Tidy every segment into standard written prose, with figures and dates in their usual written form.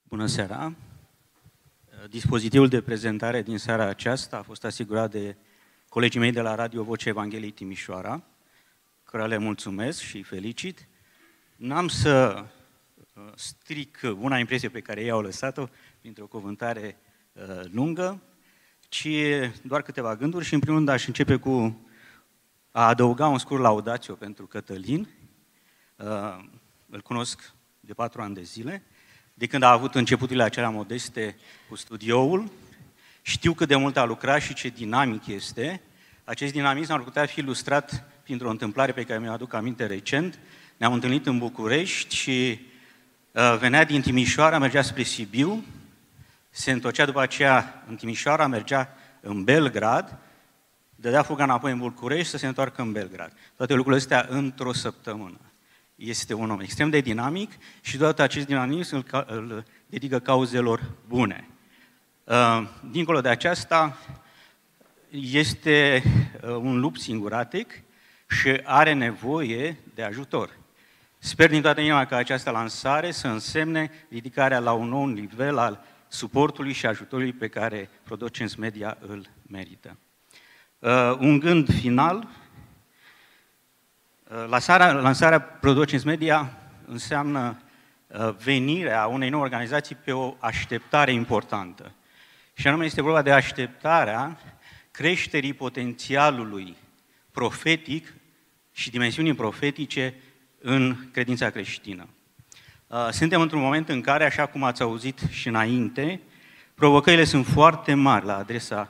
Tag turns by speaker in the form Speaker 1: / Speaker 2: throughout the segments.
Speaker 1: Bună seara! Dispozitivul de prezentare din seara aceasta a fost asigurat de colegii mei de la Radio Vocea Evangheliei Timișoara, cărora le mulțumesc și îi felicit. N-am să stric una impresie pe care ei au lăsat-o printr-o cuvântare lungă, ci doar câteva gânduri și în primul rând aș începe cu a adăuga un scurt laudațiu pentru Cătălin. Îl cunosc de 4 ani de zile. De când a avut începuturile acelea modeste cu studioul, știu cât de mult a lucrat și ce dinamic este. Acest dinamism ar putea fi ilustrat printr-o întâmplare pe care mi-o aduc aminte recent. Ne-am întâlnit în București și venea din Timișoara, mergea spre Sibiu, se întorcea după aceea în Timișoara, mergea în Belgrad, dădea fuga înapoi în București să se întoarcă în Belgrad. Toate lucrurile astea într-o săptămână. Este un om extrem de dinamic și toată acest dinamism îl dedică cauzelor bune. Dincolo de aceasta, este un lup singuratic și are nevoie de ajutor. Sper din toată inima ca această lansare să însemne ridicarea la un nou nivel al suportului și ajutorului pe care Productions Media îl merită. Un gând final. Lansarea Productions Media înseamnă venirea unei noi organizații pe o așteptare importantă. Și anume este vorba de așteptarea creșterii potențialului profetic și dimensiunii profetice în credința creștină. Suntem într-un moment în care, așa cum ați auzit și înainte, provocările sunt foarte mari la adresa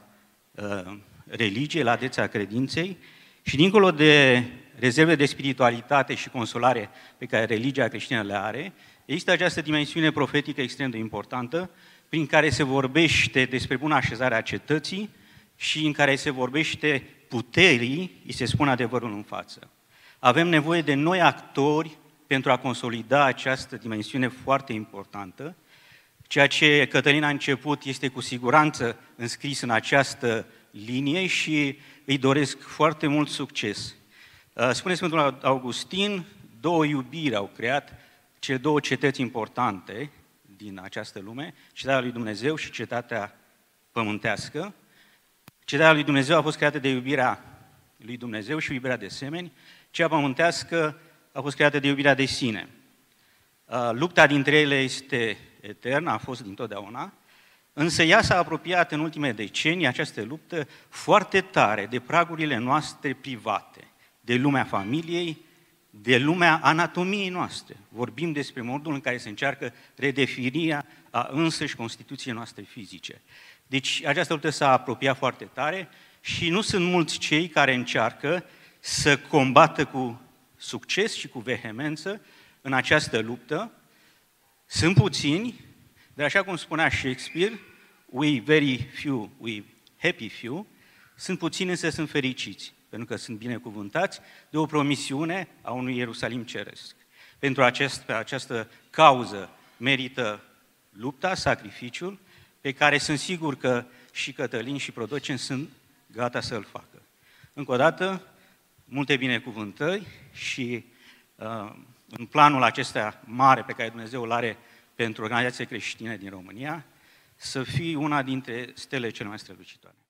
Speaker 1: religiei, la adresa credinței și dincolo de rezerve de spiritualitate și consolare pe care religia creștină le are, există această dimensiune profetică extrem de importantă, prin care se vorbește despre bună așezare a cetății și în care se vorbește puterii, îi se spune adevărul în față. Avem nevoie de noi actori pentru a consolida această dimensiune foarte importantă. Ceea ce Cătălin a început este cu siguranță înscris în această linie și îi doresc foarte mult succes. Spune Sfântul Augustin, 2 iubiri au creat cele 2 cetăți importante din această lume, cetatea lui Dumnezeu și cetatea pământească. Cetatea lui Dumnezeu a fost creată de iubirea lui Dumnezeu și iubirea de semeni, cea pământească a fost creată de iubirea de sine. Lupta dintre ele este eternă, a fost dintotdeauna, însă ea s-a apropiat în ultimele decenii, această luptă, foarte tare de pragurile noastre private, de lumea familiei, de lumea anatomiei noastre. Vorbim despre modul în care se încearcă redefinirea a însăși Constituției noastre fizice. Deci această luptă s-a apropiat foarte tare și nu sunt mulți cei care încearcă să combată cu succes și cu vehemență în această luptă. Sunt puțini, dar așa cum spunea Shakespeare, we very few, we happy few, sunt puțini însă sunt fericiți, pentru că sunt binecuvântați de o promisiune a unui Ierusalim ceresc. Pentru această cauză merită lupta, sacrificiul, pe care sunt sigur că și Cătălin și Productions sunt gata să-l facă. Încă o dată, multe binecuvântări și în planul acesta mare pe care Dumnezeu îl are pentru organizațiile creștine din România, să fii una dintre stele cele mai strălucitoare.